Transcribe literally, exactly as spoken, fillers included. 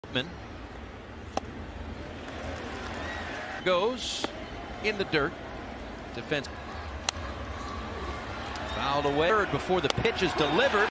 Goes in the dirt. Defense fouled away before the pitch is delivered.